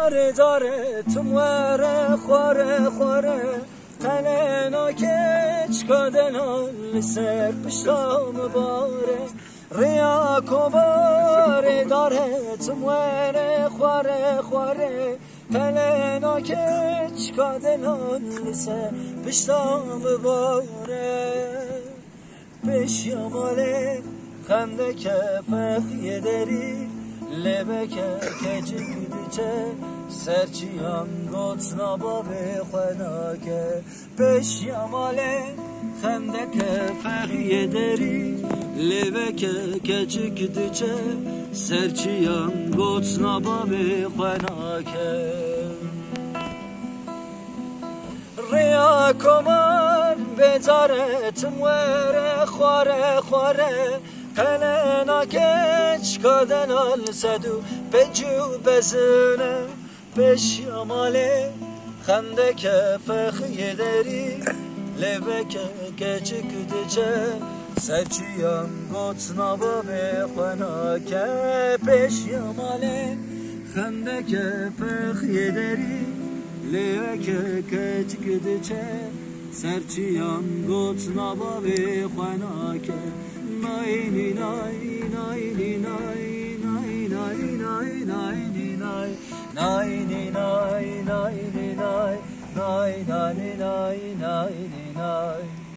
داره تو موره خواره تنه کچ کدنال سر پشتام باره ریا کوباره داره تو موره خواره تنه کچ کدنال سر پشتام باره پشیاماله خنده که فخیه داری لبه که کچه سرچیان گوت نابا به خدا که پشیاماله خنده که فخیه داری لبه که کچه سرچیان گوت نابا به خدا که ریا کمار بذاره تموره خواره قلنا کچ کدنال سدو بجو بزنه پشیاماله خنده که فخیه داری لبه که کچک دچه سچیان گوت نابا به خنا که پشیاماله خنده که فخیه داری لبه که کچک دچه سرچیان گوت نابا به خنا که نای نای نای نای نای نای نای نای نای نای نای نای نای نای نای نای نای